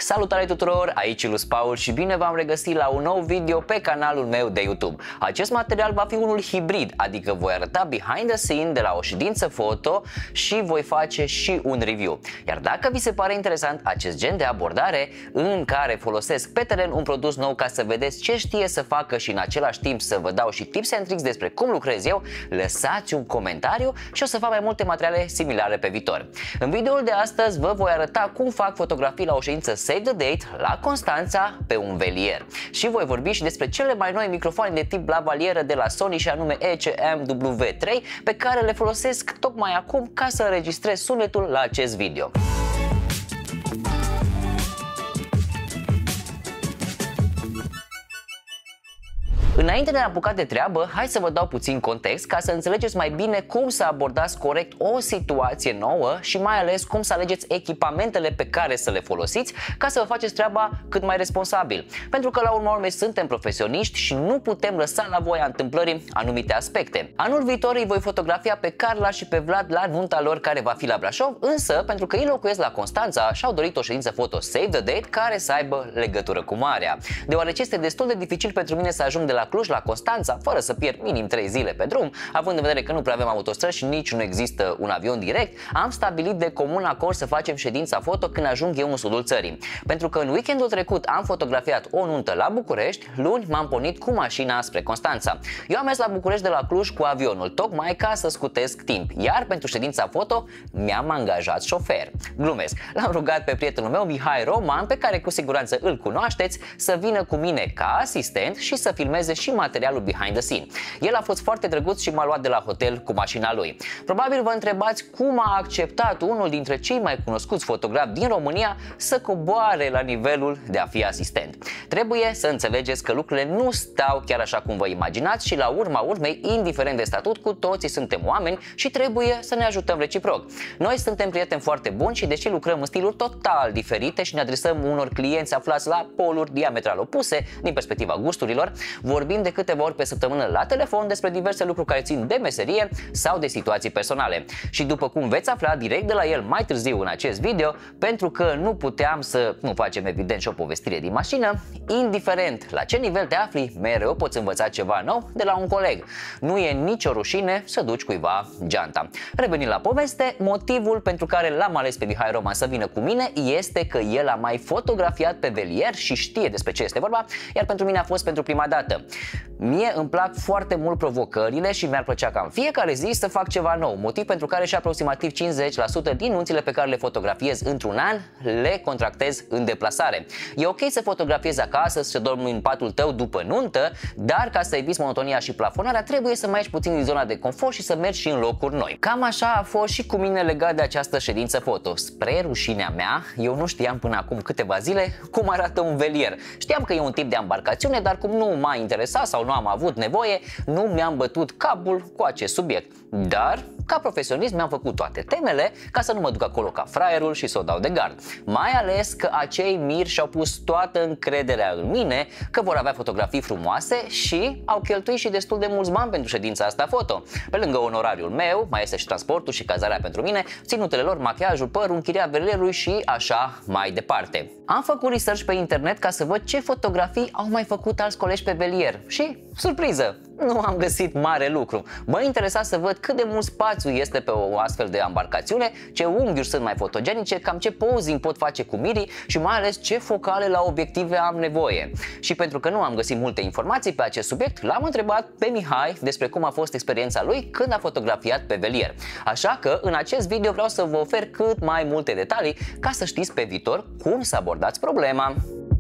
Salutare tuturor, aici Luis Paul și bine v-am regăsit la un nou video pe canalul meu de YouTube. Acest material va fi unul hibrid, adică voi arăta behind the scene de la o ședință foto și voi face și un review. Iar dacă vi se pare interesant acest gen de abordare în care folosesc pe teren un produs nou ca să vedeți ce știe să facă și în același timp să vă dau și tips and tricks despre cum lucrez eu, lăsați un comentariu și o să fac mai multe materiale similare pe viitor. În videoul de astăzi vă voi arăta cum fac fotografii la o ședință Save the Date la Constanța pe un velier. Și voi vorbi și despre cele mai noi microfoane de tip lavalieră de la Sony și anume ECM-W3 pe care le folosesc tocmai acum ca să înregistrez sunetul la acest video. Înainte de a apuca de treabă, hai să vă dau puțin context ca să înțelegeți mai bine cum să abordați corect o situație nouă și mai ales cum să alegeți echipamentele pe care să le folosiți ca să vă faceți treaba cât mai responsabil. Pentru că la urma urmei suntem profesioniști și nu putem lăsa la voia întâmplării anumite aspecte. Anul viitor îi voi fotografia pe Carla și pe Vlad la nunta lor care va fi la Brașov, însă pentru că ei locuiesc la Constanța și-au dorit o ședință foto Save the Date care să aibă legătură cu marea. Deoarece este destul de dificil pentru mine să ajung de la Cluj la Constanța fără să pierd minim 3 zile pe drum, având în vedere că nu prea avem autostrăzi și nici nu există un avion direct, am stabilit de comun acord să facem ședința foto când ajung eu în sudul țării. Pentru că în weekendul trecut am fotografiat o nuntă la București, luni m-am pornit cu mașina spre Constanța. Eu am mers la București de la Cluj cu avionul, tocmai ca să scutesc timp, iar pentru ședința foto mi-am angajat șofer. Glumesc, l-am rugat pe prietenul meu Mihai Roman, pe care cu siguranță îl cunoașteți, să vină cu mine ca asistent și să filmeze și materialul behind the scene. El a fost foarte drăguț și m-a luat de la hotel cu mașina lui. Probabil vă întrebați cum a acceptat unul dintre cei mai cunoscuți fotografi din România să coboare la nivelul de a fi asistent. Trebuie să înțelegeți că lucrurile nu stau chiar așa cum vă imaginați și la urma urmei, indiferent de statut, cu toții suntem oameni și trebuie să ne ajutăm reciproc. Noi suntem prieteni foarte buni și deși lucrăm în stiluri total diferite și ne adresăm unor clienți aflați la poluri diametral opuse din perspectiva gusturilor, vorbim de câteva ori pe săptămână la telefon despre diverse lucruri care țin de meserie sau de situații personale. Și după cum veți afla direct de la el mai târziu în acest video, pentru că nu puteam să nu facem evident și o povestire din mașină, indiferent la ce nivel te afli, mereu poți învăța ceva nou de la un coleg. Nu e nicio rușine să duci cuiva geanta. Revenind la poveste, motivul pentru care l-am ales pe Mihai Roman să vină cu mine este că el a mai fotografiat pe velier și știe despre ce este vorba, iar pentru mine a fost pentru prima dată. Mie îmi plac foarte mult provocările și mi-ar plăcea ca în fiecare zi să fac ceva nou, motiv pentru care și aproximativ 50% din nunțile pe care le fotografiez într-un an le contractez în deplasare. E ok să fotografiezi acasă, să dormi în patul tău după nuntă, dar ca să eviți monotonia și plafonarea trebuie să mai ieși puțin din zona de confort și să mergi și în locuri noi. Cam așa a fost și cu mine legat de această ședință foto. Spre rușinea mea, eu nu știam până acum câteva zile cum arată un velier. Știam că e un tip de embarcațiune, dar cum nu m-a interesat sau nu am avut nevoie, nu mi-am bătut capul cu acest subiect. Dar, ca profesionist, mi-am făcut toate temele ca să nu mă duc acolo ca fraierul și să o dau de gard. Mai ales că acei miri și-au pus toată încrederea în mine că vor avea fotografii frumoase și au cheltuit și destul de mulți bani pentru ședința asta foto. Pe lângă onorariul meu, mai este și transportul și cazarea pentru mine, ținutele lor, machiajul, părul, închiriat velierului și așa mai departe. Am făcut research pe internet ca să văd ce fotografii au mai făcut alți colegi pe velier și, surpriză, nu am găsit mare lucru. Mă interesa să văd cât de mult spațiu este pe o astfel de embarcațiune, ce unghiuri sunt mai fotogenice, cam ce posing pot face cu mirii și mai ales ce focale la obiective am nevoie. Și pentru că nu am găsit multe informații pe acest subiect, l-am întrebat pe Mihai despre cum a fost experiența lui când a fotografiat pe velier. Așa că în acest video vreau să vă ofer cât mai multe detalii ca să știți pe viitor cum să abordați problema.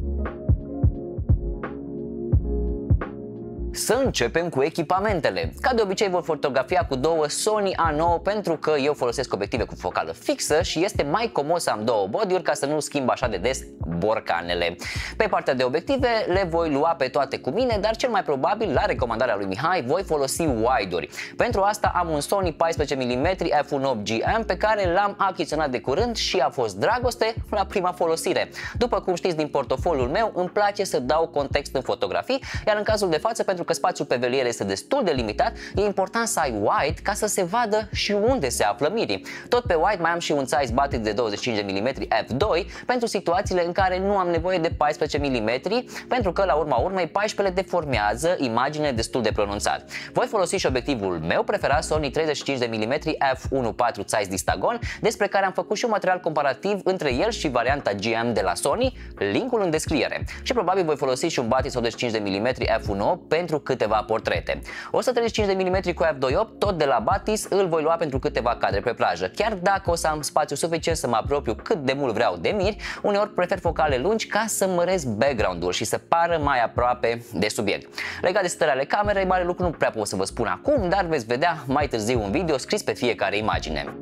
Să începem cu echipamentele. Ca de obicei vor fotografia cu două Sony A9 pentru că eu folosesc obiective cu focală fixă și este mai comod să am două body-uri ca să nu schimb așa de des borcanele. Pe partea de obiective le voi lua pe toate cu mine, dar cel mai probabil, la recomandarea lui Mihai, voi folosi wide-uri. Pentru asta am un Sony 14 mm f1.8GM pe care l-am achiziționat de curând și a fost dragoste la prima folosire. După cum știți din portofoliul meu, îmi place să dau context în fotografii, iar în cazul de față, pentru pentru că spațiul pe veliere este destul de limitat, e important să ai wide ca să se vadă și unde se află mirii. Tot pe wide mai am și un size button de 25 de mm f2 pentru situațiile în care nu am nevoie de 14 mm, pentru că la urma urmei 14 deformează imagine destul de pronunțat. Voi folosi și obiectivul meu preferat, Sony 35 de mm f1.4 size Distagon, despre care am făcut și un material comparativ între el și varianta GM de la Sony, linkul în descriere. Și probabil voi folosi și un Batis 85 de mm f1.8 pentru câteva portrete. 135 de mm cu f2.8 tot de la Batis îl voi lua pentru câteva cadre pe plajă. Chiar dacă o să am spațiu suficient să mă apropiu cât de mult vreau de miri, uneori prefer focale lungi ca să măresc background-ul și să pară mai aproape de subiect. Legat de stările ale camerei, mare lucru nu prea pot să vă spun acum, dar veți vedea mai târziu un video scris pe fiecare imagine.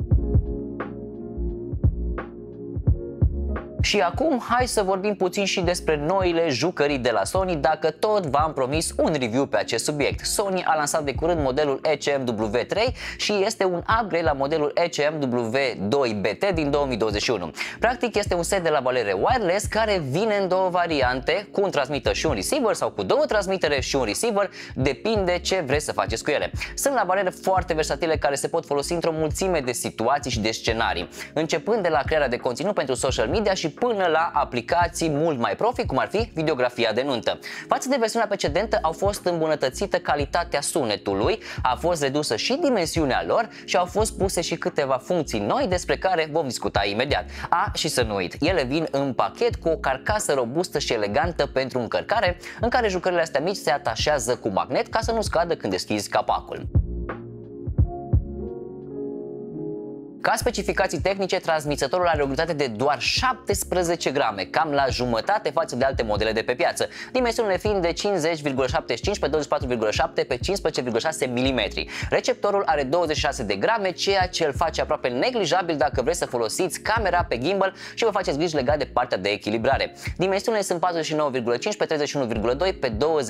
Și acum hai să vorbim puțin și despre noile jucării de la Sony, dacă tot v-am promis un review pe acest subiect. Sony a lansat de curând modelul ECMW3 și este un upgrade la modelul ECMW2BT din 2021. Practic este un set de lavaliere wireless care vine în două variante, cu un transmitter și un receiver sau cu două transmitere și un receiver, depinde ce vreți să faceți cu ele. Sunt lavaliere foarte versatile care se pot folosi într-o mulțime de situații și de scenarii, începând de la crearea de conținut pentru social media și până la aplicații mult mai profi, cum ar fi videografia de nuntă. Față de versiunea precedentă au fost îmbunătățită calitatea sunetului, a fost redusă și dimensiunea lor și au fost puse și câteva funcții noi despre care vom discuta imediat. Și să nu uit, ele vin în pachet cu o carcasă robustă și elegantă pentru încărcare, în care jucările astea mici se atașează cu magnet ca să nu scadă când deschizi capacul. Ca specificații tehnice, transmisătorul are o greutate de doar 17 grame, cam la jumătate față de alte modele de pe piață, dimensiunile fiind de 50,75 pe 24,7 pe 15,6 mm. Receptorul are 26 de grame, ceea ce îl face aproape neglijabil dacă vreți să folosiți camera pe gimbal și vă faceți griji legat de partea de echilibrare. Dimensiunile sunt 49,5 pe 31,2 pe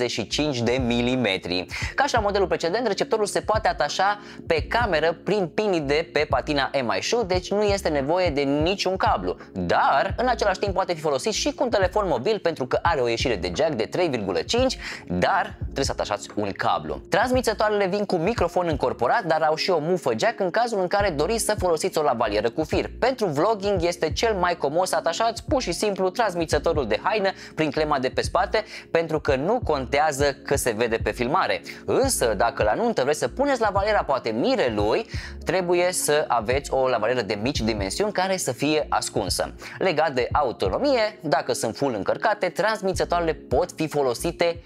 25 de mm. Ca și la modelul precedent, receptorul se poate atașa pe cameră prin pinii de pe patina Mi Shoe, deci nu este nevoie de niciun cablu, dar în același timp poate fi folosit și cu un telefon mobil pentru că are o ieșire de jack de 3,5, dar trebuie să atașați un cablu. Transmițătoarele vin cu microfon încorporat, dar au și o mufă jack în cazul în care doriți să folosiți o lavalieră cu fir. Pentru vlogging este cel mai comod să atașați pur și simplu transmițătorul de haină prin clema de pe spate, pentru că nu contează că se vede pe filmare. Însă dacă la nuntă vreți să puneți lavaliera poate mirelui, trebuie să aveți o lavalieră de mici dimensiuni care să fie ascunsă. Legat de autonomie, dacă sunt full încărcate, transmițătoarele pot fi folosite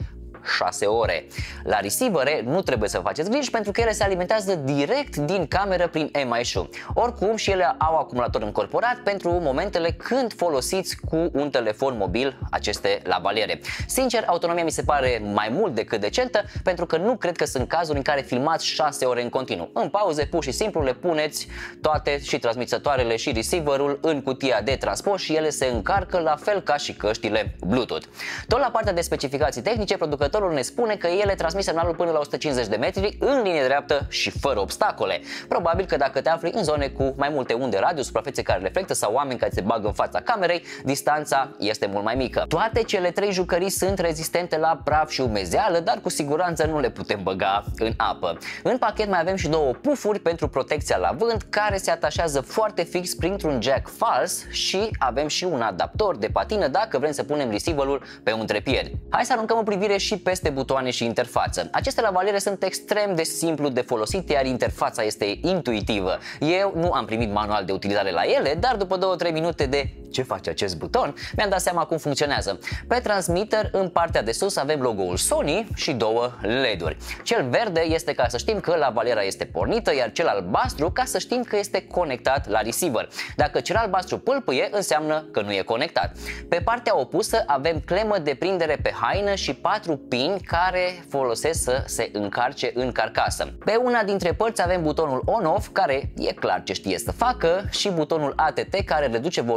6 ore. La receivere nu trebuie să faceți griji pentru că ele se alimentează direct din cameră prin Mi Shoe. Oricum și ele au acumulator încorporat pentru momentele când folosiți cu un telefon mobil aceste lavaliere. Sincer, autonomia mi se pare mai mult decât decentă pentru că nu cred că sunt cazuri în care filmați 6 ore în continuu. În pauze, pur și simplu le puneți toate, și transmițătoarele și receiverul, în cutia de transport și ele se încarcă la fel ca și căștile Bluetooth. Tot la partea de specificații tehnice, producătorul ne spune că ele transmit semnalul până la 150 de metri în linie dreaptă și fără obstacole. Probabil că dacă te afli în zone cu mai multe unde radio, suprafețe care reflectă sau oameni care se bagă în fața camerei, distanța este mult mai mică. Toate cele trei jucării sunt rezistente la praf și umezeală, dar cu siguranță nu le putem băga în apă. În pachet mai avem și două pufuri pentru protecția la vânt, care se atașează foarte fix printr-un jack fals, și avem și un adaptor de patină dacă vrem să punem receiverul pe un trepied. Hai să aruncăm o privire și peste butoane și interfață. Aceste lavaliere sunt extrem de simplu de folosit, iar interfața este intuitivă. Eu nu am primit manual de utilizare la ele, dar după 2-3 minute de ce face acest buton, mi-am dat seama cum funcționează. Pe transmitter, în partea de sus, avem logo-ul Sony și două LED-uri. Cel verde este ca să știm că lavaliera este pornită, iar cel albastru ca să știm că este conectat la receiver. Dacă cel albastru pâlpâie, înseamnă că nu e conectat. Pe partea opusă avem clemă de prindere pe haină și 4 pini care folosesc să se încarce în carcasă. Pe una dintre părți avem butonul on-off, care e clar ce știe să facă, și butonul ATT, care reduce volumul cu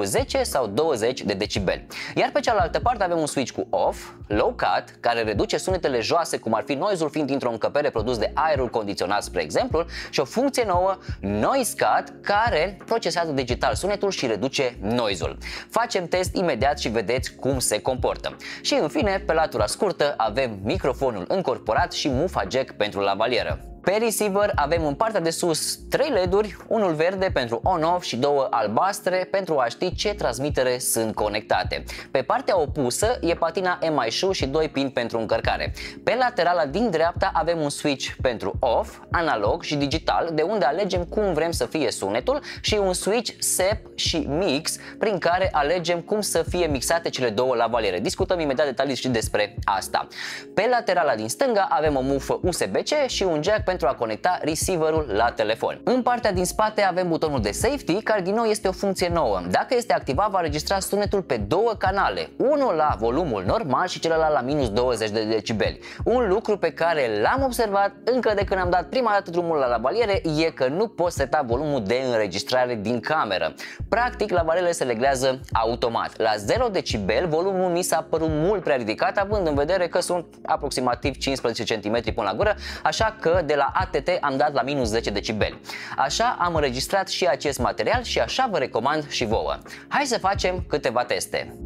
10 sau 20 de decibeli. Iar pe cealaltă parte avem un switch cu off, low cut, care reduce sunetele joase, cum ar fi noise-ul fiind dintr-o încăpere produs de aerul condiționat, spre exemplu, și o funcție nouă, noise cut, care procesează digital sunetul și reduce noise-ul. Facem test imediat și vedeți cum se comportă. Și în fine, pe latura scurtă avem microfonul încorporat și mufa jack pentru lavalieră. Pe receiver avem în partea de sus 3 LED-uri, unul verde pentru on-off și 2 albastre pentru a ști ce transmitere sunt conectate. Pe partea opusă e patina MI-SHU și 2 pin pentru încărcare. Pe laterala din dreapta avem un switch pentru off, analog și digital, de unde alegem cum vrem să fie sunetul, și un switch SEP și mix, prin care alegem cum să fie mixate cele două lavaliere. Discutăm imediat detalii și despre asta. Pe laterala din stânga avem o mufă USB-C și un jack pentru a conecta receiverul la telefon. În partea din spate avem butonul de safety, care din nou este o funcție nouă. Dacă este activat, va registra sunetul pe 2 canale, unul la volumul normal și celălalt la minus 20 de decibeli. Un lucru pe care l-am observat încă de când am dat prima dată drumul la lavaliere e că nu poți seta volumul de înregistrare din cameră. Practic, lavalierele se reglează automat. La 0 decibel, volumul mi s-a părut mult prea ridicat, având în vedere că sunt aproximativ 15 cm până la gură, așa că de la ATT am dat la minus 10 decibeli. Așa am înregistrat și acest material și așa vă recomand și vouă. Hai să facem câteva teste.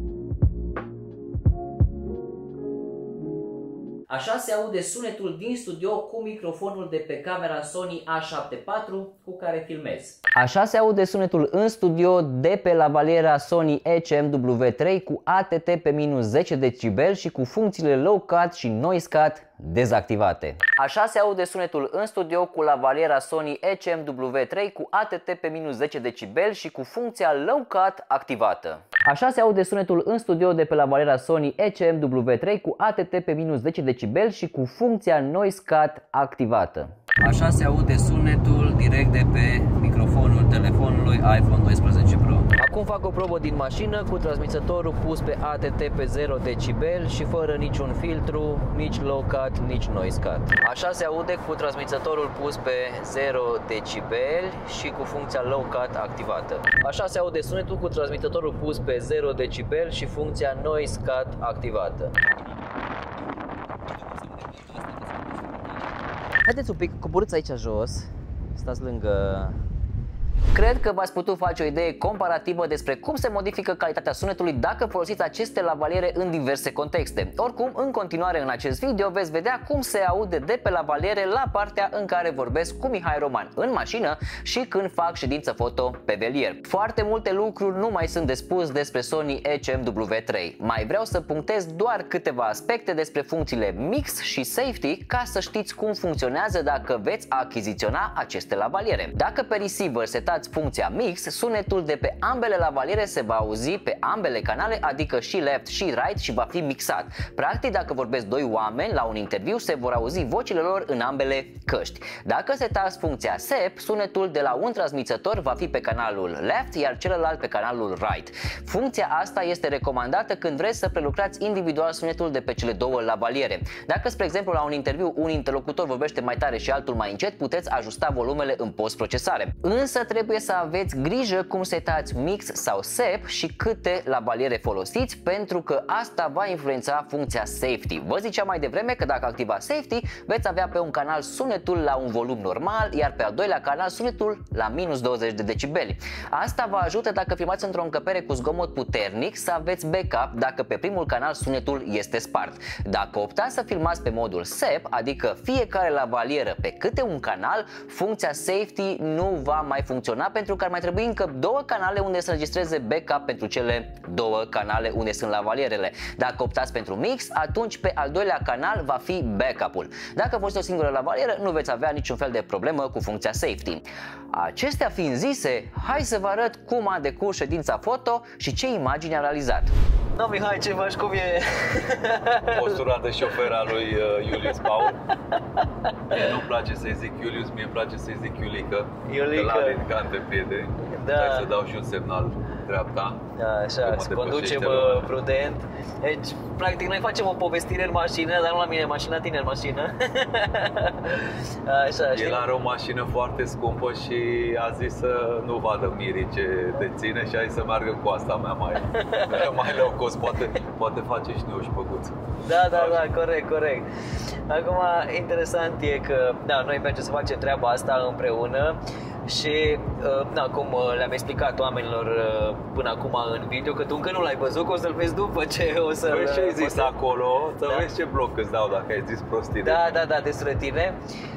Așa se aude sunetul din studio cu microfonul de pe camera Sony A7 IV cu care filmez. Așa se aude sunetul în studio de pe lavaliera Sony ECM-W3 cu ATT pe minus 10 decibeli și cu funcțiile low cut și noise cut dezactivate. Așa se aude sunetul în studio cu lavaliera Sony ECM-W3 cu ATT pe minus 10 decibeli și cu funcția low cut activată. Așa se aude sunetul în studio de pe lavaliera Sony ECM-W3 cu ATT pe minus 10 decibeli și cu funcția noise cut activată. Așa se aude sunetul direct de pe microfonul telefonului iPhone 12 Pro. Acum fac o probă din mașină cu transmisătorul pus pe ATT pe 0 decibel și fără niciun filtru, nici low cut, nici noise cut. Așa se aude cu transmisătorul pus pe 0 decibel și cu funcția low cut activată. Așa se aude sunetul cu transmisătorul pus pe 0 decibel și funcția noise cut activată. Haideți un pic, coborâți aici jos, stați lângă... Cred că v-ați putut face o idee comparativă despre cum se modifică calitatea sunetului dacă folosiți aceste lavaliere în diverse contexte. Oricum, în continuare în acest video veți vedea cum se aude de pe lavaliere la partea în care vorbesc cu Mihai Roman în mașină și când fac ședință foto pe velier. Foarte multe lucruri nu mai sunt de spus despre Sony ECM-W3. Mai vreau să punctez doar câteva aspecte despre funcțiile mix și safety ca să știți cum funcționează dacă veți achiziționa aceste lavaliere. Dacă pe receiver setați funcția mix, sunetul de pe ambele lavaliere se va auzi pe ambele canale, adică și left și right, și va fi mixat. Practic, dacă vorbesc doi oameni la un interviu, se vor auzi vocile lor în ambele căști. Dacă setați funcția SEP, sunetul de la un transmițător va fi pe canalul left, iar celălalt pe canalul right. Funcția asta este recomandată când vreți să prelucrați individual sunetul de pe cele două lavaliere. Dacă, spre exemplu, la un interviu un interlocutor vorbește mai tare și altul mai încet, puteți ajusta volumele în post-procesare. Însă trebuie să aveți grijă cum setați mix sau SEP și câte lavaliere folosiți, pentru că asta va influența funcția safety. Vă ziceam mai devreme că dacă activați safety, veți avea pe un canal sunetul la un volum normal, iar pe al doilea canal sunetul la minus 20 de decibeli. Asta vă ajută dacă filmați într-o încăpere cu zgomot puternic să aveți backup dacă pe primul canal sunetul este spart. Dacă optați să filmați pe modul SEP, adică fiecare lavalieră pe câte un canal, funcția safety nu va mai funcționa, pentru că ar mai trebui încă două canale unde să înregistreze backup pentru cele două canale unde sunt lavalierele. Dacă optați pentru mix, atunci pe al doilea canal va fi backup-ul. Dacă folosiți o singură lavalieră, nu veți avea niciun fel de problemă cu funcția safety. Acestea fiind zise, hai să vă arăt cum a decurs ședința foto și ce imagini a realizat. No, Mihai, ce faci? Cum e? Postura de șofer al lui Iulius Paul. Mie nu-mi place să-i zic Iulius, mie îmi place să-i zic Iulica. Iulica. De la Alicante, prieteni. Da. Hai să dau și un semnal dreapta. Așa, să conducem prudent. Deci, practic, noi facem o povestire în mașină, dar nu la mine în mașină, la tine în mașină. Așa, știi? El are o mașină foarte scumpă și a zis să nu vadă mirii ce deține și a zis să meargă cu asta mea mai low cost, poate face și noi o șpăguță. Da, corect. Acum, interesant e că, da, noi mergem să facem treaba asta împreună. Și, cum le-am explicat oamenilor până acum în video, că tu încă nu l-ai văzut, că o să-l vezi după ce o să-l... Păi ce ai zis acolo? Să vezi ce bloc îți dau dacă ai zis prostii. Da, despre tine.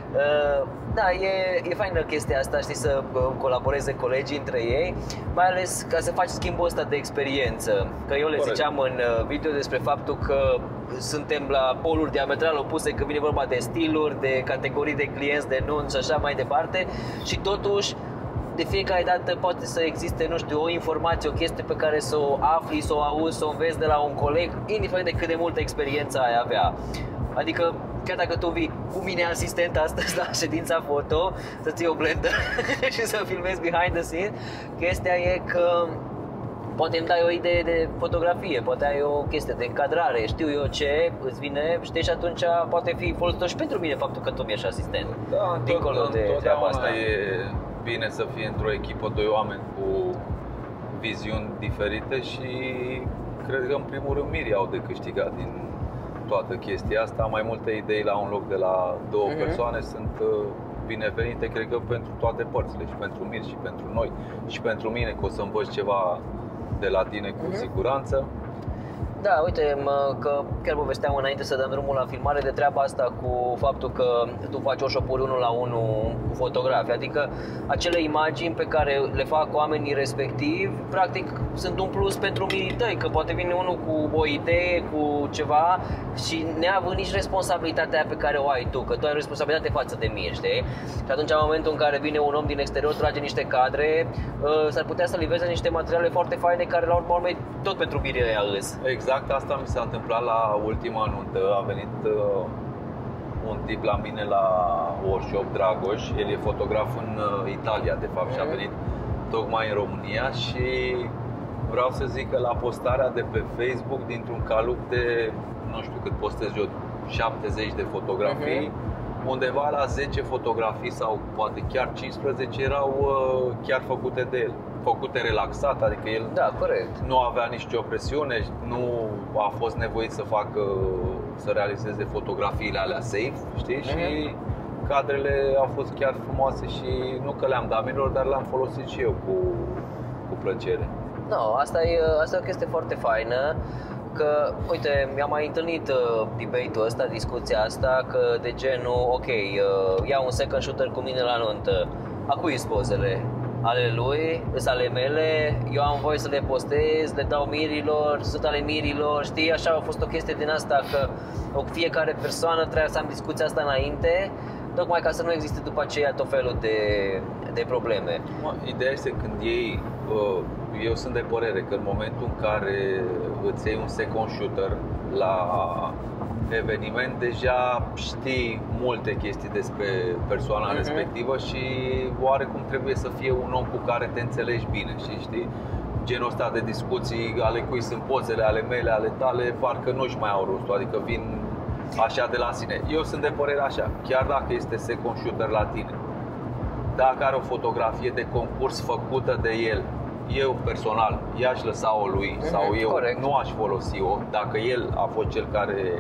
Da, e faină chestia asta, știi, să colaboreze colegii între ei, mai ales ca să faci schimbul ăsta de experiență. Că eu le ziceam în video despre faptul că suntem la poluri diametral opuse când vine vorba de stiluri, de categorii de clienți, de nunți și așa mai departe, și totuși de fiecare dată poate să existe, nu știu, o informație, o chestie pe care să o afli, să o auzi, să o înveți de la un coleg, indiferent de cât de multă experiență ai avea. Adică, chiar dacă tu vii cu mine asistent astăzi la ședința foto, să ții o blendă și să filmezi behind the scenes, chestia e că poate îmi dai o idee de fotografie, poate ai o chestie de încadrare, știu eu ce îți vine, știi, și atunci poate fi folositor și pentru mine faptul că tu mi-ești asistent. Da, dincolo de treaba asta. E bine să fie într-o echipă doi oameni cu viziuni diferite și cred că în primul rând mirii au de câștigat din toată chestia asta. Mai multe idei la un loc de la două persoane sunt binevenite, cred că pentru toate părțile, și pentru Mir și pentru noi și pentru mine, că o să învăț ceva de la tine cu siguranță. Da, uite, că chiar povesteam înainte să dăm drumul la filmare de treaba asta cu faptul că tu faci workshop-uri 1-la-1 cu fotografi. Adică acele imagini pe care le fac oamenii respectivi, practic sunt un plus pentru mirii tăi, că poate vine unul cu o idee, cu ceva și neavând nici responsabilitatea aia pe care o ai tu, că tu ai responsabilitate față de miri, știi? Și atunci, în momentul în care vine un om din exterior, trage niște cadre, s-ar putea să livreze niște materiale foarte faine care la urmă urmei tot pentru mirii ăia îs. Exact asta mi s-a întâmplat la ultima nuntă. A venit un tip la mine la workshop, Dragoș. El e fotograf în Italia, de fapt, și a venit tocmai în România. Și vreau să zic că la postarea de pe Facebook, dintr-un calup de, nu știu cât postez eu, 70 de fotografii, undeva la 10 fotografii sau poate chiar 15 erau chiar făcute de el, făcute relaxat, adică el nu avea nicio presiune, nu a fost nevoit să realizeze fotografiile alea safe, știi? Și cadrele au fost chiar frumoase și nu că le-am dat mirilor, dar le-am folosit și eu cu plăcere. No, asta e o chestie foarte faină. Că, uite, mi-am mai întâlnit debate-ul ăsta, discuția asta, că de genul, ok, iau un second shooter cu mine la nuntă, a cui sunt pozele? Ale lui, sunt ale mele, eu am voie să le postez, le dau mirilor, sunt ale mirilor, știi? Așa a fost o chestie din asta, că fiecare persoană trebuia să am discuția asta înainte, tocmai ca să nu existe după aceea tot felul de probleme. Ideea este când iei, eu sunt de părere că în momentul în care îți iei un second shooter la eveniment, deja știi multe chestii despre persoana respectivă și oarecum trebuie să fie un om cu care te înțelegi bine și știi? Genul ăsta de discuții ale cui sunt pozele, ale mele, ale tale, parcă nu-și mai au rostul, adică vin așa de la sine. Eu sunt de părere așa, chiar dacă este second shooter la tine, dacă are o fotografie de concurs făcută de el, eu personal i-aș lăsa-o lui sau eu nu aș folosi-o dacă el a fost cel care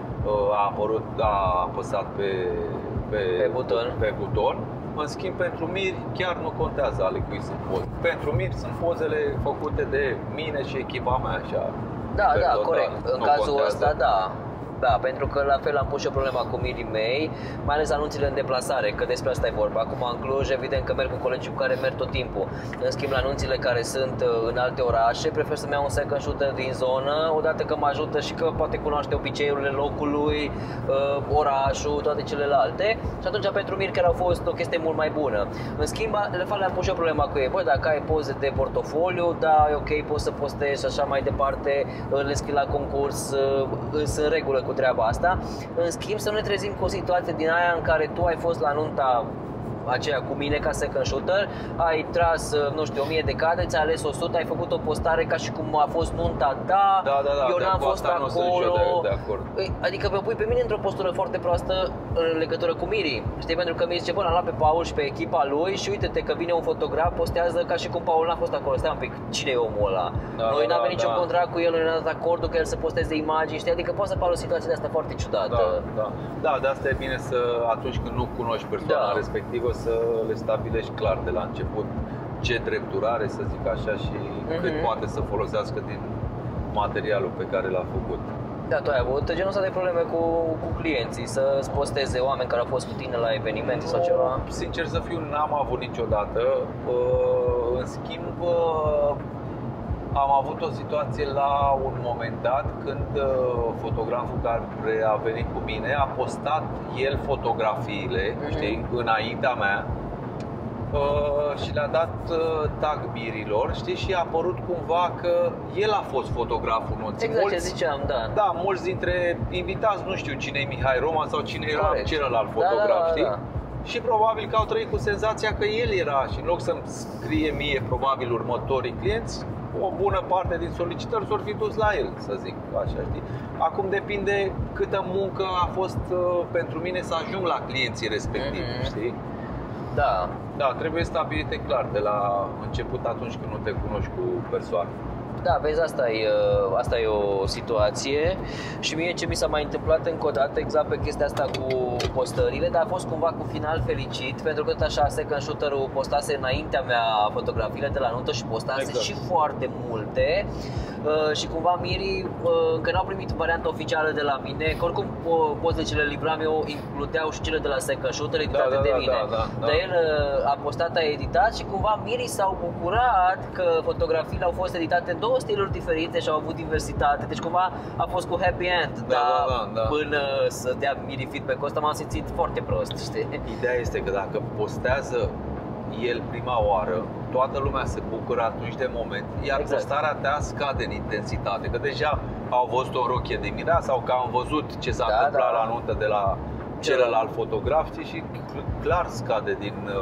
a apăsat pe buton. În schimb, pentru miri chiar nu contează ale cui sunt poze. Pentru miri sunt pozele făcute de mine și echipa mea, așa. Da, corect. În cazul ăsta, da. Da, pentru că la fel am pus și o problemă cu mirii mei, mai ales anunțile în deplasare, că despre asta e vorba. Acum în Cluj, evident că merg cu colegii cu care merg tot timpul. În schimb, la anunțile care sunt în alte orașe, prefer să-mi iau un second shooter din zonă, odată că mă ajută și că poate cunoaște obiceiurile locului, orașul, toate celelalte. Și atunci pentru miri chiar a fost o chestie mult mai bună. În schimb, le-am pus și o problemă cu ei. Băi, dacă ai poze de portofoliu, da, e ok, poți să postezi și așa mai departe, le scrii la concurs, sunt în regulă cu treaba asta. În schimb, să nu ne trezim cu o situație din aia în care tu ai fost la nunta aceea cu mine ca second shooter, ai tras, nu știu, 1000 de cadre, ți-ai ales 100, ai făcut o postare ca și cum a fost nunta ta, eu n-am fost acolo. De acord. Adică mă pui pe mine într-o postură foarte proastă în legătură cu Miri. Știi, pentru că mi zice, bă, l-am luat pe Paul și pe echipa lui și uite-te că vine un fotograf, postează ca și cum Paul n-a fost acolo. Stai un pic, cine e omul ăla? Noi n-am avut niciun contract cu el, noi n-am dat acordul că el să posteze imagini, știi? Adică poate să apară o situație de asta foarte ciudată. Da, de asta e bine să, atunci când nu cunoști persoana respectivă, să le stabilești clar de la început ce drepturi are, să zic așa, și cât poate să folosească din materialul pe care l-a făcut. Da, tu ai avut genul ăsta de probleme cu clienții, să-ți posteze oameni care au fost cu tine la evenimente sau ceva? Sincer să fiu, n-am avut niciodată. În schimb, am avut o situație la un moment dat când fotograful care a venit cu mine a postat el fotografiile, știi, înaintea mea. Și le-a dat tag Mirilor, știi, și a apărut cumva că el a fost fotograful nunții. Exact ce ziceam, da. Da, mulți dintre invitați nu știu cine e Mihai Roman sau cine era celălalt fotograf, știi? Da. Și probabil că au trăit cu senzația că el era și în loc să-mi scrie mie probabil următorii clienți, o bună parte din solicitări s-or fi dus la el, să zic așa, știi? Acum depinde câtă muncă a fost pentru mine să ajung la clienții respectivi, știi? Da. Da, trebuie stabilite clar de la început atunci când nu te cunoști cu persoana. Da, vezi, asta e o situație și mie ce mi s-a mai întâmplat încă o dată exact pe chestia asta cu postările, dar a fost cumva cu final fericit, pentru că tot așa second shooter-ul postase înaintea mea fotografiile de la nuntă și postase și foarte multe. Și cumva Miri încă n-au primit varianta oficială de la mine, că oricum pozele ce le livram eu includeau și cele de la second shooter editate de mine. Dar el a postat, a editat și cumva Miri s-au bucurat că fotografiile au fost editate în două stiluri diferite și au avut diversitate, deci cumva a fost cu happy end, dar până să dea Miri feedback-ul ăsta m-am simțit foarte prost, știi? Ideea este că dacă postează el prima oară, toată lumea se bucură atunci de moment, iar postarea ta scade în intensitate, că deja au văzut o rochie de mireasă sau că am văzut ce s-a întâmplat la nuntă de la celălalt fotograf și clar scade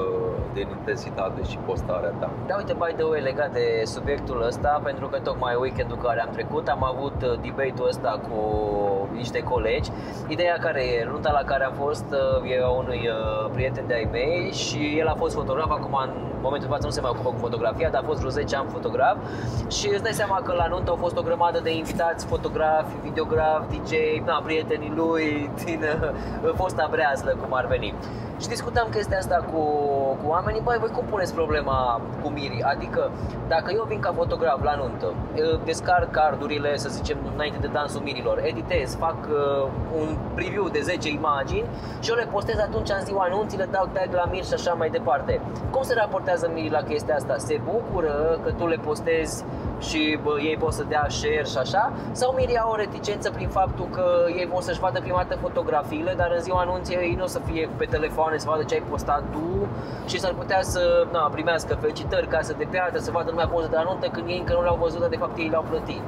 din intensitate și postarea ta. Da, uite, by the way, legat de subiectul ăsta, pentru că tocmai weekendul care am trecut am avut debate-ul ăsta cu niște colegi. Ideea care e, nunta la care am fost e a unui prieten de-ai mei și el a fost fotograf, acum în momentul de față nu se mai ocupă cu fotografia, dar a fost vreo 10 ani fotograf și îți dai seama că la nuntă au fost o grămadă de invitați, fotografi, videografi, DJ, prietenii lui din fosta breazlă, cum ar veni. Și discutam chestia asta cu oamenii, băi, voi cum puneți problema cu Miri? Adică, dacă eu vin ca fotograf la nuntă, descarc cardurile, să zicem, înainte de dansul Mirilor, editez, fac un preview de 10 imagini și eu le postez atunci în ziua anunții, le dau tag la Mir și așa mai departe. Cum se raportează Miri la chestia asta? Se bucură că tu le postezi și ei pot să dea share și așa? Sau Miri au o reticență prin faptul că ei vor să-și vadă prima dată fotografiile, dar în ziua anunții ei nu o să fie pe telefoane, să vadă ce ai postat tu și s-ar putea să primească felicitări, casă de piatră, să vadă lumea poze de la nuntă când ei încă nu le-au văzut, dar de fapt ei le-au plătit?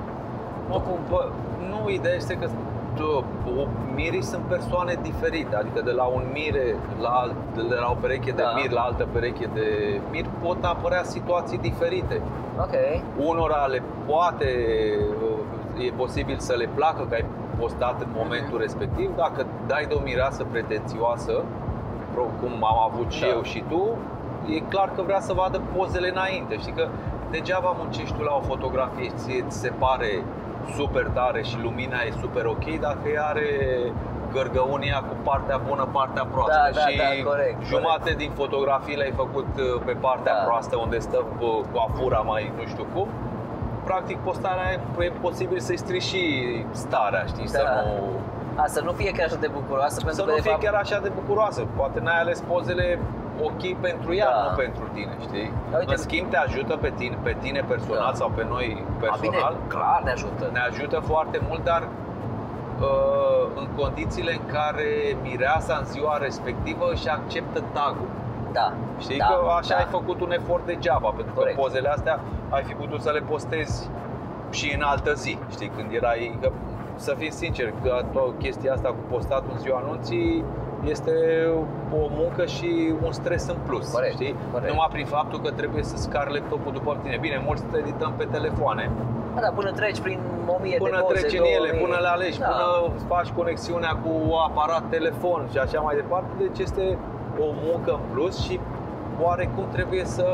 Nu, ideea este că mirii sunt persoane diferite, adică de la un mire de la o pereche de mir la altă pereche de mir pot apărea situații diferite. Unora le poate, e posibil să le placă că ai postat în momentul respectiv. Dacă dai de o mireasă pretențioasă, cum am avut și eu și tu, e clar că vrea să vadă pozele înainte. Știi că degeaba muncești tu la o fotografie și ți se pare super tare și lumina e super ok dacă ea are gărgăunia cu partea bună, partea proastă. Corect, jumate din fotografii le-ai făcut pe partea proastă, unde stă coafura mai nu știu cum. Practic postarea e posibil să-i strici și starea, știi, să nu fie chiar așa de bucuroasă, să nu fie chiar așa de bucuroasă. Poate n-ai ales pozele ok pentru ea, nu pentru tine, știi? În schimb te ajută pe tine personal sau pe noi personal. Bine, clar ne ajută. Ne ajută foarte mult, dar în condițiile în care mireasa în ziua respectivă își acceptă tag-ul. Știi că așa ai făcut un efort degeaba, pentru că pozele astea ai fi putut să le postezi și în altă zi, știi, când erai, că, să fim sinceri, că chestia asta cu postatul în ziua anunții este o muncă și un stres în plus, corect, știi? Corect. Numai prin faptul că trebuie să scar laptopul după tine. Bine, mulți te edităm pe telefoane. Da, până treci prin 1000 de Până poze, treci în ele, până le alegi, da. până faci conexiunea cu aparat, telefon și așa mai departe. Deci este o muncă în plus și oarecum trebuie să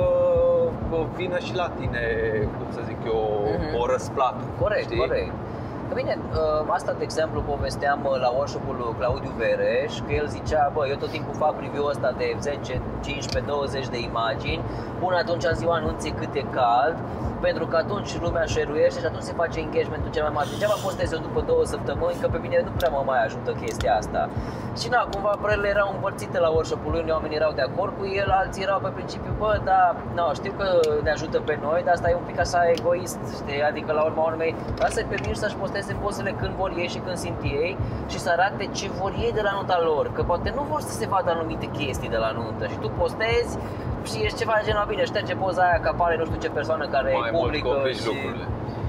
vină și la tine, cum să zic eu, o răsplată. Corect, știi? corect. Bine, asta de exemplu povesteam la workshop-ul lui Claudiu Vereș, că el zicea, bă, eu tot timpul fac review-ul ăsta de 10, 15, 20 de imagini, pun atunci în ziua anunții cât e cald, pentru că atunci lumea share-uiește și atunci se face engagement-ul cel mai mare. Degeaba postez eu după 2 săptămâni, că pe mine nu prea mă mai ajută chestia asta. Și na, cumva părerile erau împărțite la workshop-ul lui, unii oameni erau de acord cu el, alții erau pe principiu, bă, da, no, știu că ne ajută pe noi, dar asta e un pic așa egoist, știi? Adică la urma urmei, lasă-i pe mine să-și posteze pozele când vor ei și când simt ei și să arate ce vor ei de la nunta lor, că poate nu vor să se vadă anumite chestii de la nuntă și tu postezi și ești ceva de genul, bine, șterge poza aia că apare nu știu ce persoană care mai e publică mult și... lucrurile.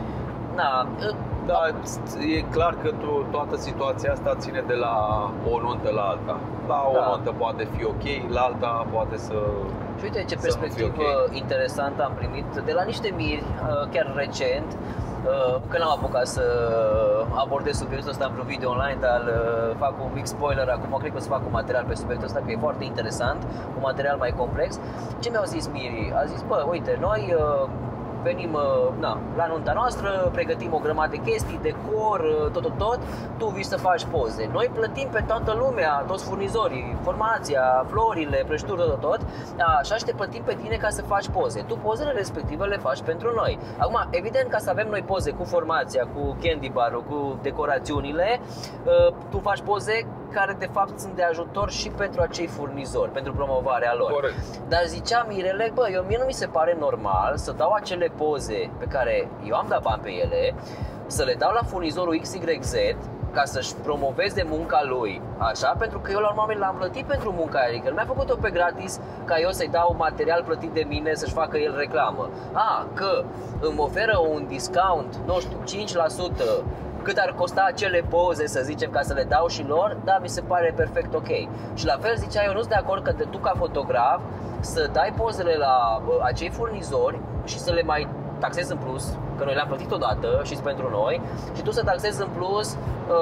Na, Da, e clar că toată situația asta ține de la o nuntă la alta. La o nuntă poate fi ok, la alta poate să... Și uite ce perspectivă interesantă am primit de la niște miri, chiar recent, că n-am apucat să abordez subiectul ăsta într-un video online, dar fac un mic spoiler acum, cred că o să fac un material pe subiectul ăsta, că e foarte interesant, un material mai complex. Ce mi-au zis mirii? A zis, bă, uite, noi venim la nunta noastră, pregătim o grămadă de chestii, decor, tot, tu vii să faci poze. Noi plătim pe toată lumea, toți furnizorii, formația, florile, prăjituri, tot, așa și te plătim pe tine ca să faci poze. Tu pozele respective le faci pentru noi. Acum, evident, ca să avem noi poze cu formația, cu candy bar-ul, cu decorațiunile, tu faci poze care de fapt sunt de ajutor și pentru acei furnizori, pentru promovarea lor. Corect. Dar zicea Mirele, bă, mie nu mi se pare normal să dau acele poze pe care eu am dat bani pe ele, să le dau la furnizorul XYZ ca să-și promoveze munca lui, așa, pentru că eu la urmă l-am plătit pentru munca aia, adică el mi-a făcut-o pe gratis ca eu să-i dau material plătit de mine să-și facă el reclamă. Că îmi oferă un discount, nu știu, 5%, cât ar costa acele poze, să zicem, ca să le dau și lor, da, mi se pare perfect ok. Și la fel zicea, eu nu sunt de acord că tu ca fotograf să dai pozele la acei furnizori și să le mai taxezi în plus, că noi le-am plătit odată și pentru noi, și tu să taxezi în plus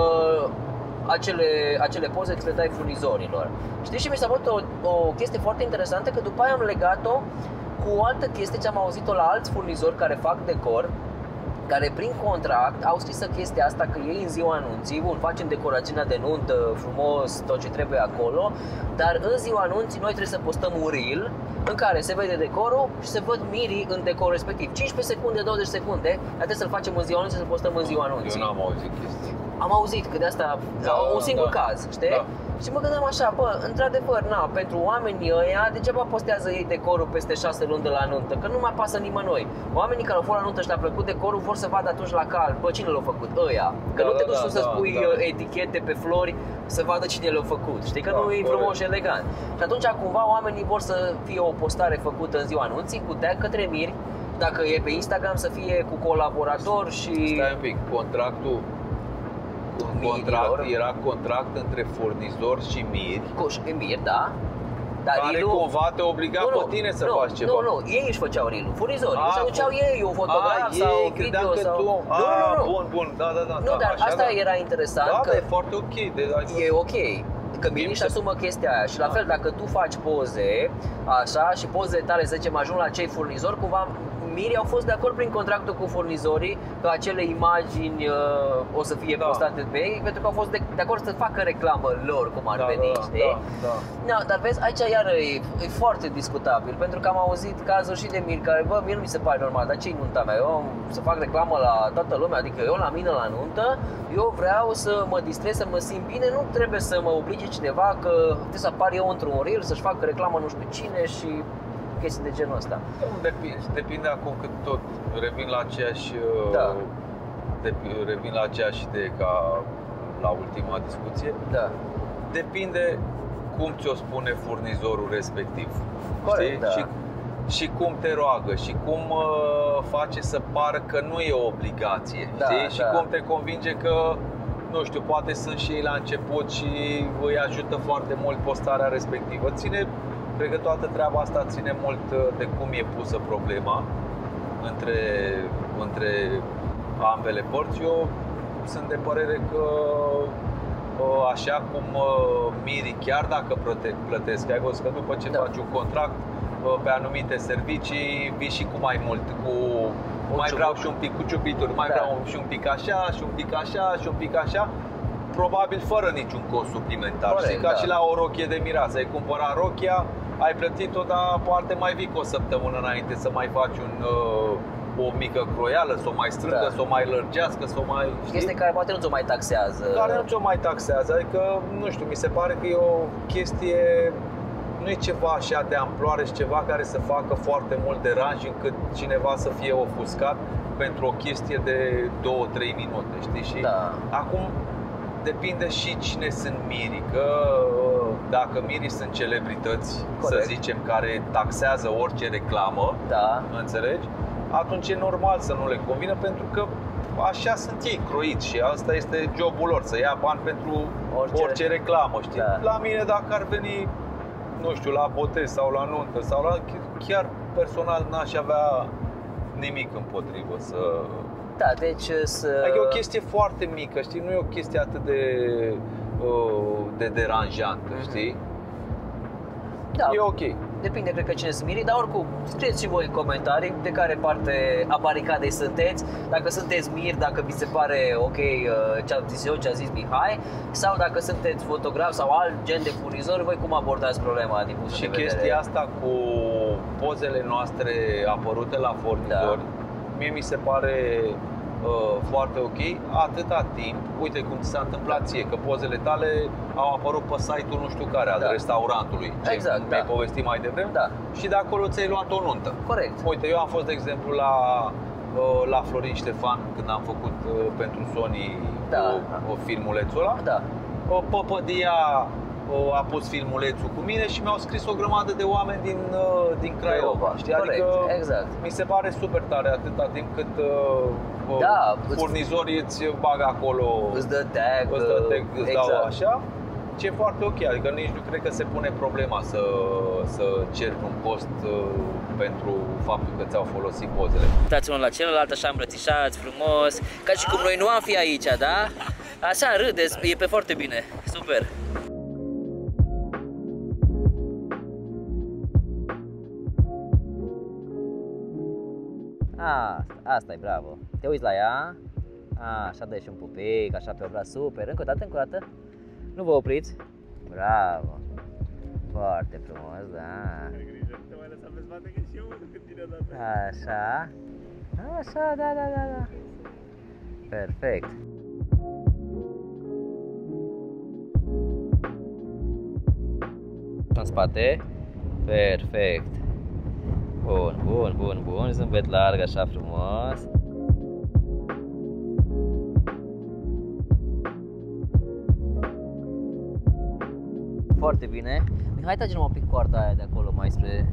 acele poze că le dai furnizorilor. Știi, și mi s-a părut o chestie foarte interesantă, că după aia am legat-o cu o altă chestie ce am auzit-o la alți furnizori care fac decor, care prin contract au scris chestia asta, că ei în ziua anunții, bun, facem decorațiunea de nuntă frumos, tot ce trebuie acolo, dar în ziua anunții noi trebuie să postăm un reel în care se vede decorul și se văd mirii în decorul respectiv. 15 secunde, 20 secunde, dar trebuie să-l facem în ziua anunții, să-l postăm în ziua anunții. Eu n-am auzit chestii. Am auzit că de asta, un singur caz, știi? Da. Și mă gândeam așa, bă, într-adevăr, pentru oamenii ăia, degeaba postează ei decorul peste 6 luni de la nuntă, că nu mai pasă nimănui. Oamenii care au fost la nuntă și le-a plăcut decorul vor să vadă atunci la cal, bă, cine l-a făcut? Ăia. Că nu te duci tu să spui etichete pe flori să vadă cine l-a făcut, știi? Că nu e frumos și elegant. Și atunci cumva oamenii vor să fie o postare făcută în ziua anunții cu tag către miri, dacă e pe Instagram să fie cu colaborator și... Stai un pic, contractul era contract între furnizor și miri. Miri, da. Dar care cumva te obliga pe tine să faci ceva. Nu, ei își făceau reel-ul, furnizorii, își aduceau ei un fotograf sau video sau... Nu. Bun, da. Nu, dar asta era interesant, că că e foarte ok. E ok. Că mirii își asumă chestia aia și la fel dacă tu faci poze, așa, și pozele tale, să zicem, ajung la cei furnizori, cumva mirii au fost de acord prin contractul cu furnizorii că acele imagini o să fie postate pe ei, pentru că au fost de acord să facă reclamă lor, cum ar veni, știi? Da, dar vezi, aici iară e foarte discutabil, pentru că am auzit cazuri și de miri care, bă, mie nu mi se pare normal, dar ce-i nunta mea? Eu să fac reclamă la toată lumea, adică eu la mine la nuntă, eu vreau să mă distrez, să mă simt bine, nu trebuie să mă oblige cineva că trebuie să apar eu într-un reel, să-și facă reclamă nu știu cine și chestii de genul ăsta. Depinde acum că tot revin la aceeași revin la aceeași idee ca la ultima discuție. Da. Depinde cum ți-o spune furnizorul respectiv. Corect, știi? Da. Și cum te roagă și cum face să pară că nu e o obligație, știi? Și cum te convinge că nu știu, poate sunt și ei la început și îi ajută foarte mult postarea respectivă. Cred că toată treaba asta ține mult de cum e pusă problema între ambele părți. Eu sunt de părere că așa cum mirii, chiar dacă plătesc, ai văzut că după ce faci un contract pe anumite servicii, vii și cu mai mult, mai vreau și un pic cu ciupituri, mai vreau și un pic așa, și un pic așa, și un pic așa, probabil fără niciun cost suplimentar. Corect, știi, ca și la o rochie de mireasă, ai cumpărat rochia, ai plătit-o, dar poate mai vii cu o săptămână înainte să mai faci o mică croială, să o mai strângă, să o mai lărgească, să o mai... Chestii care poate nu ți-o mai taxează. Care nu ți-o mai taxează, adică, nu știu, mi se pare că e o chestie, nu e ceva așa de amploare și ceva care să facă foarte mult deranj încât cineva să fie ofuscat pentru o chestie de 2-3 minute, știi? Și acum depinde și cine sunt mirii, că dacă mirii sunt celebrități, corect, să zicem, care taxează orice reclamă, înțelegi? Atunci e normal să nu le convină, pentru că așa sunt ei croiți și asta este jobul lor, să ia bani pentru orice reclamă, știi? La mine, dacă ar veni, nu știu, la botez sau la nuntă sau la... chiar personal n-aș avea nimic împotrivă să... deci Adică e o chestie foarte mică, știi? Nu e o chestie atât de deranjantă, știi? E ok. Depinde, cred că cine sunt mirii, dar oricum, scrieți și voi în comentarii de care parte a baricadei sunteți. Dacă sunteți miri, dacă vi se pare ok ce am zis eu, ce a zis Mihai, sau dacă sunteți fotograf sau alt gen de furnizor, voi cum abordați problema din punct de vedere? Și chestia asta cu pozele noastre apărute la furnizori, mie mi se pare foarte ok, atâta timp, uite cum ți s-a întâmplat ție, că pozele tale au apărut pe site-ul nu știu care, al restaurantului, exact, mi-ai povestit mai devreme, și de acolo ți-ai luat o nuntă. Corect. Uite, eu am fost, de exemplu, la Florin Ștefan, când am făcut pentru Sony filmulețul ăla. Păpădia a pus filmulețul cu mine și mi-au scris o grămadă de oameni din Craiova, știi? Corect, adică mi se pare super tare atâta timp cât furnizorii îți bag acolo, îți dă tag, îți dau așa. Ce e foarte ok, adică nici nu cred că se pune problema să ceri un cost pentru faptul că ți-au folosit pozele. Uitați unul la celălalt, așa îmbrățișați frumos, ca și cum noi nu am fi aici, da? Așa râdeți, e pe foarte bine, super. Asta e, bravo. Te uiți la ea, așa dai și un pupic, așa pe obraz, super. Încă o dată. Nu vă opriți. Bravo. Foarte frumos, da. Ai grijă, te mai lăsa pe spate că și eu când tine odată. Așa, da. Perfect. În spate. Perfect. Bun. Zâmbet larg, așa frumos. Foarte bine. Mihai, trage-mi un pic coarda aia de acolo, mai spre...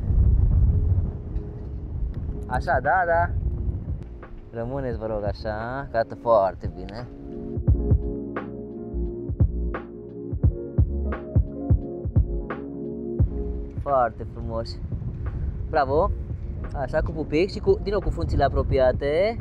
Așa, da. Rămâneți, vă rog, așa, că arată foarte bine. Foarte frumos. Bravo. Așa, cu pupic și din nou cu frunțile apropiate.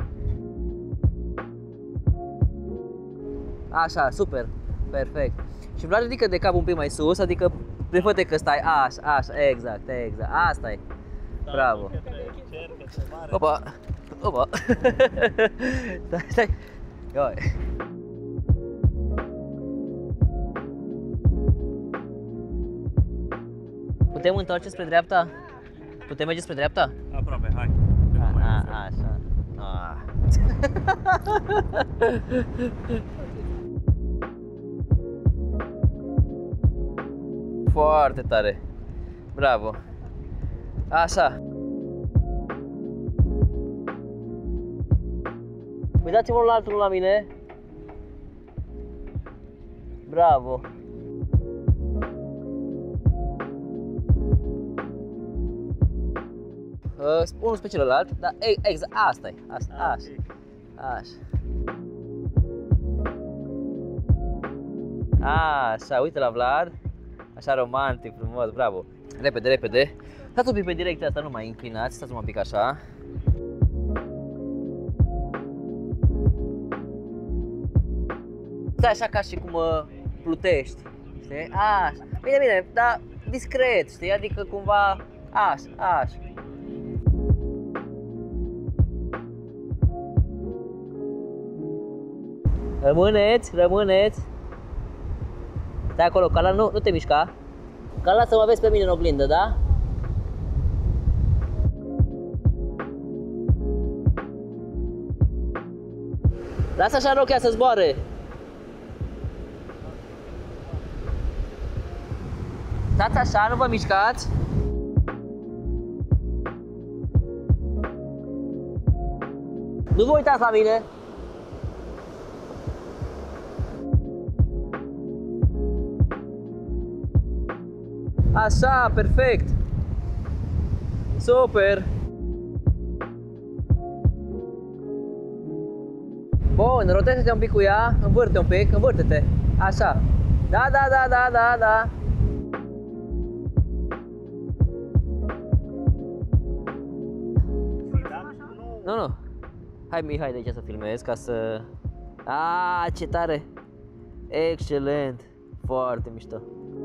Așa, super. Perfect. Și Vlad, ridică de cap un pic mai sus, adică prefă-te că stai așa, exact. Asta e. Bravo. Opa. Stai. Ioi. Putem întoarce spre dreapta? Putem merge spre dreapta? Aproape, hai. Așa. Foarte tare. Bravo. Așa. Uitați-vă unul la altul la mine. Bravo. Unul pe celălalt, da, exact, asta e, așa. Așa, uite la Vlad. Așa romantic, frumos, bravo. Repede, repede. Stați un pic pe direcția asta, nu mai inclinați, stați un pic așa. Stai așa ca și cum plutești, știi? Așa, bine, bine, dar discret, știi? Adică cumva așa, așa. Rămâneți, rămâneți. Stai acolo, Carla, nu te mișca. Carla, să mă vezi pe mine în oglindă, da? Lasă așa rochia să zboare. Stați așa, nu vă mișcați. Nu vă uitați la mine. Așa, perfect. Super. Bun, rotește-te un pic cu ea, învârte un pic, învârte-te. Așa. Da, da, da, da, da, da. Nu, nu. Hai, Mihai, de aici să filmez ca să... Aaaa, ce tare! Excelent! Foarte mișto!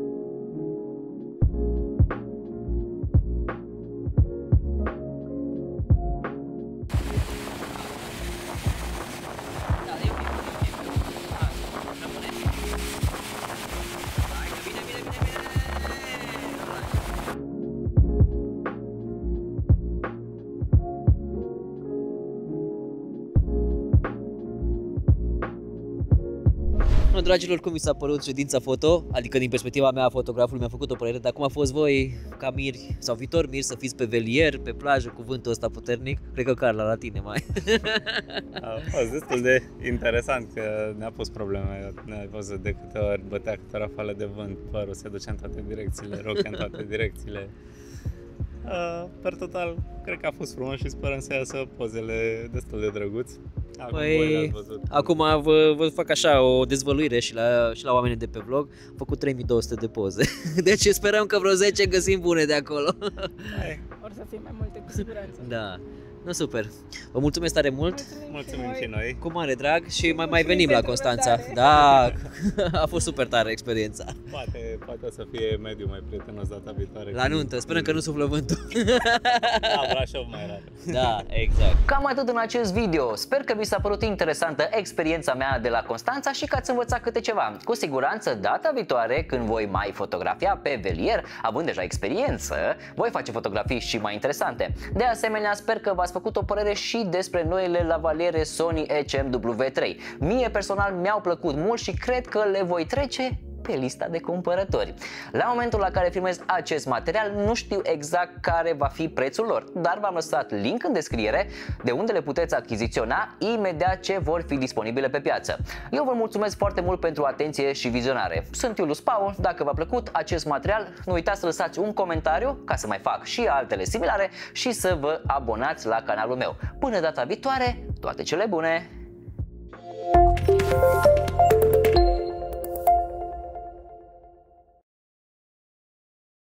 Dragilor, cum vi s-a părut ședința foto? Adică din perspectiva mea, fotograful mi-a făcut o părere, dar cum a fost voi, ca miri sau viitor miri, să fiți pe velier, pe plajă, cu vântul ăsta puternic? Cred că Carla, la tine mai. A fost destul de interesant că ne-a pus probleme. Ne-a văzut de câte ori bătea câte rafale de vânt, părul se ducea în toate direcțiile, rochea în toate direcțiile. Per total, cred că a fost frumos și sperăm să iasă pozele destul de drăguți. Păi, acum vă fac așa o dezvăluire și la oamenii de pe vlog. Am făcut 3200 de poze. Deci sperăm că vreo 10 găsim bune de acolo. Or să fie mai multe cu siguranță. Da. Nu, super. Vă mulțumesc tare mult. Mulțumim și noi. Cu mare drag și mai venim la Constanța. Da, a fost super tare experiența. Poate o să fie mediu mai prietenos data viitoare. La nuntă, sperăm că nu suflă vântul. La Brașov mai rar. Da, exact. Cam atât în acest video. Sper că vi s-a părut interesantă experiența mea de la Constanța și că ați învățat câte ceva. Cu siguranță, data viitoare, când voi mai fotografia pe velier, având deja experiență, voi face fotografii și mai interesante. De asemenea, sper că v-ați făcut o părere și despre noile lavaliere Sony ECM-W3. Mie personal mi-au plăcut mult și cred că le voi trece pe lista de cumpărători. La momentul la care filmez acest material, nu știu exact care va fi prețul lor, dar v-am lăsat link în descriere de unde le puteți achiziționa imediat ce vor fi disponibile pe piață. Eu vă mulțumesc foarte mult pentru atenție și vizionare. Sunt Iulius Paul, dacă v-a plăcut acest material, nu uitați să lăsați un comentariu ca să mai fac și altele similare și să vă abonați la canalul meu. Până data viitoare, toate cele bune!